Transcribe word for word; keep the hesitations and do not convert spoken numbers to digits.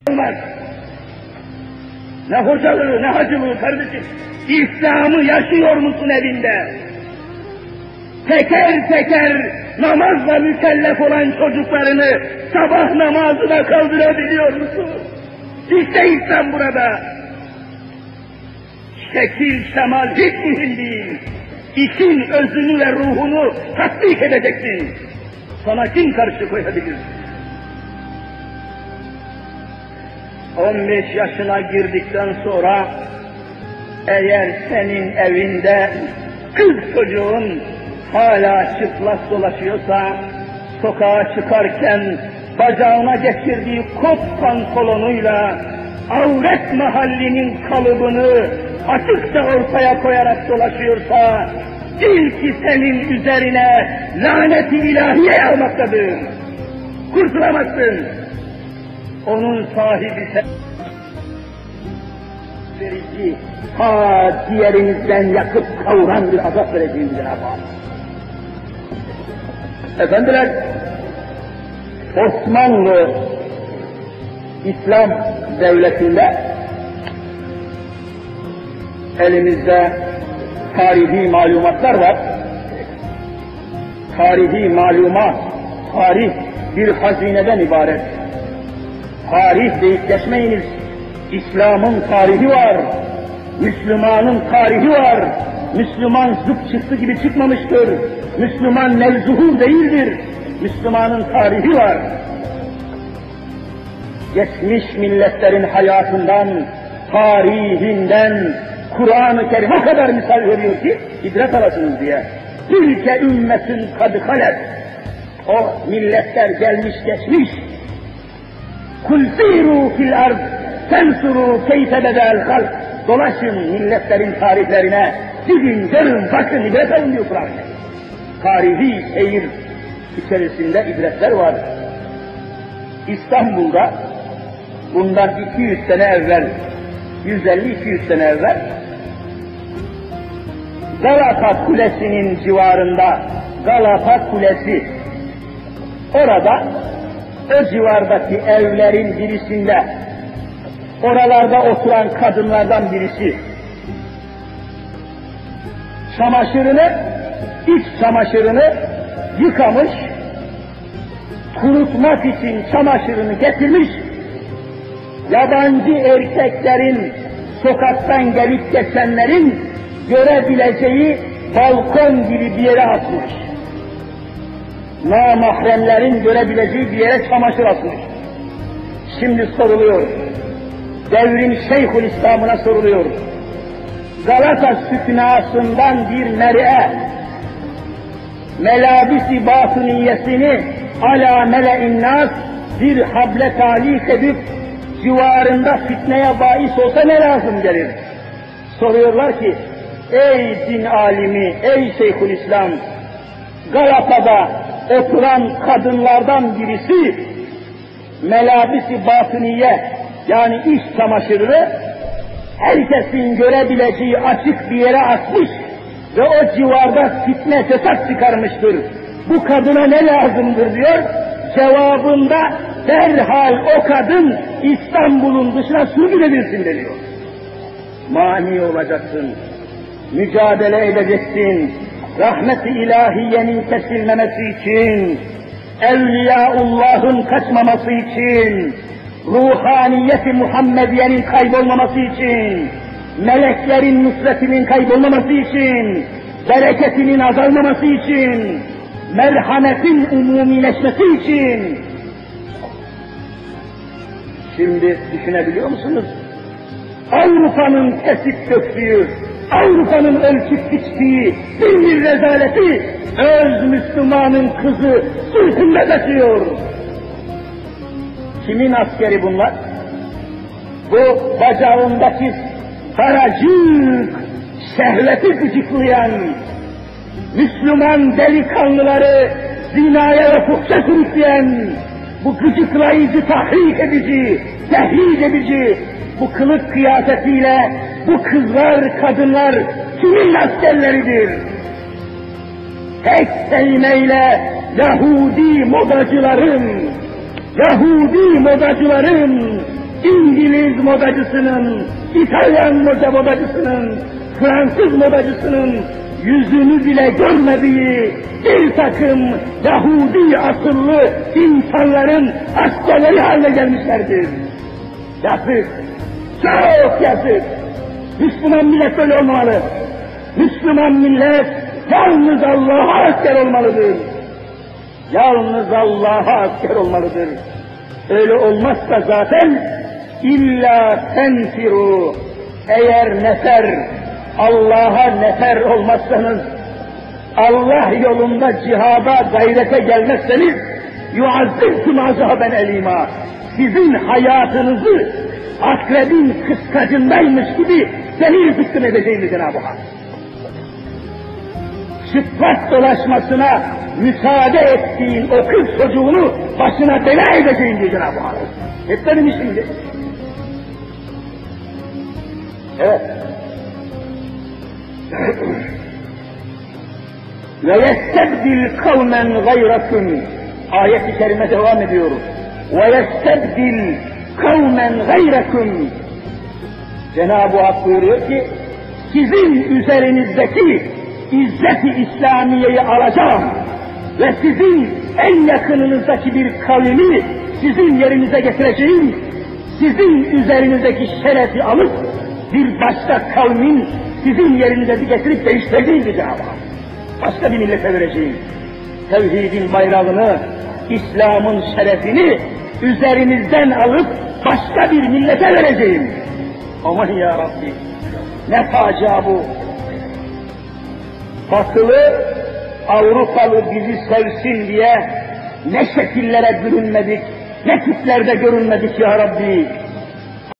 olmaz. Ne hocalığı, ne hacılığı kardeşim. İslam'ı yaşıyor musun evinde? Teker teker namazla mükellef olan çocuklarını sabah namazına kaldırabiliyor musun? İşte İslam burada. Şekil, şemal hiç mühim değil. İşin özünü ve ruhunu tatbik edeceksin. Sana kim karşı koyabilir? on beş yaşına girdikten sonra eğer senin evinde kız çocuğun hala çıplak dolaşıyorsa, sokağa çıkarken bacağına geçirdiği kot pantolonuyla avret mahallinin kalıbını açıkça ortaya koyarak dolaşıyorsa, bil ki senin üzerine laneti ilahiye almaktadır. Kurtulamazsın. Onun sahibi sen verici, ha diğerinizden yakıp kavuran bir azap vereceğim Cenab-ı Hak. Efendiler, Osmanlı İslam devletinde elimizde tarihi malumatlar var. Tarihi malumat, tarih bir hazineden ibaret. Tarih deyip geçmeyiniz. İslam'ın tarihi var. Müslümanın tarihi var. Müslüman zıp çıktı gibi çıkmamıştır. Müslüman nevzuhur değildir. Müslümanın tarihi var. Geçmiş milletlerin hayatından, tarihinden Kur'an-ı Kerim o kadar misal veriyor ki ibret alasınız diye. Tilke ümmetin kad halef. O milletler gelmiş geçmiş. Kul siru fil ard tensuru keyfe bedel halk. Dolaşın milletlerin tarihlerine. Gidin, görün, bakın, ibret alın diyor Kur'an. Tarihi seyir içerisinde ibretler var. İstanbul'da bundan iki yüz sene evvel, yüz elli iki yüz sene evvel Galata Kulesi'nin civarında, Galata Kulesi, orada o civardaki evlerin birisinde oralarda oturan kadınlardan birisi çamaşırını, iç çamaşırını yıkamış, kurutmak için çamaşırını getirmiş, yabancı erkeklerin, sokaktan gelip geçenlerin görebileceği balkon gibi bir yere atmış. Namahremlerin görebileceği bir yere çamaşır atmış. Şimdi soruluyor, devrin Şeyhülislam'ına soruluyor. Galata sütnasından bir mer'e, melabisi batıniyesini ala mele'in nas bir hable talik edip civarında fitneye bahis olsa ne lazım gelir? Soruyorlar ki, ey din alimi, ey Şeyhülislam, Galata'da oturan kadınlardan birisi melabisi batıniye, yani iç çamaşırını herkesin görebileceği açık bir yere atmış ve o civarda fitne fesat çıkarmıştır. Bu kadına ne lazımdır diyor. Cevabında derhal o kadın İstanbul'un dışına sürgünedilsin deniyor. Mani olacaksın, mücadele edeceksin, rahmet-i ilahiyenin kesilmemesi için, Evliyaullah'ın kaçmaması için, ruhaniyeti Muhammediye'nin kaybolmaması için, meleklerin nusretinin kaybolmaması için, bereketinin azalmaması için, merhametin umumileşmesi için. Şimdi düşünebiliyor musunuz? Avrupa'nın kesip döktüğü, Avrupa'nın ölçüp biçtiği bir rezaleti öz Müslümanın kızı sırtında taşıyor. Kimin askeri bunlar? Bu bacağındaki paracık, şehveti gıcıklayan Müslüman delikanlıları zinaya ve fuhşa sürükleyen, bu gıcıklayıcı, tahrik edici, tehdit edici, bu kılık kıyafetiyle bu kızlar, kadınlar kimin askerleridir? Tek kelimeyle Yahudi modacıların, Yahudi modacıların İngiliz modacısının, İtalyan moda modacısının, Fransız modacısının yüzünü bile görmediği bir takım Yahudi asıllı insanların askerleri haline gelmişlerdir. Yazık, çok yazık. Müslüman millet böyle olmalı. Müslüman millet yalnız Allah'a asker olmalıdır. Yalnız Allah'a asker olmalıdır. Öyle olmazsa zaten illa tenfiru, eğer nefer, Allah'a nefer olmazsanız, Allah yolunda cihada gayrete gelmezseniz, yuazzibkum azaben elima, sizin hayatınızı akrebin kıskacındaymış gibi delil hüküm edeceğim Cenab-ı Hak. Çıplak dolaşmasına müsaade ettiğin o kız çocuğunu başına bela edeceğim diye Cenab-ı Hak. Hep benim işimdir. Evet. Ve yestebdil kavmen gayrakum. Ayet-i kerime devam ediyor. Ve yestebdil kavmen gayrakum. Cenab-ı Hak buyuruyor ki, sizin üzerinizdeki İzzet-i İslamiye'yi alacağım ve sizin en yakınınızdaki bir kavmi sizin yerinize getireceğim, sizin üzerinizdeki şerefi alıp bir başka kavmin sizin yerinize getirip değiştireceğim diyeceğim. Başka bir millete vereceğim. Tevhidin bayrağını, İslam'ın şerefini üzerinizden alıp başka bir millete vereceğim. Aman ya Rabbi, ne facia bu! Batılı, Avrupalı bizi sevsin diye ne şekillere bürünmedik, ne tiplerde görünmedik ya Rabbi.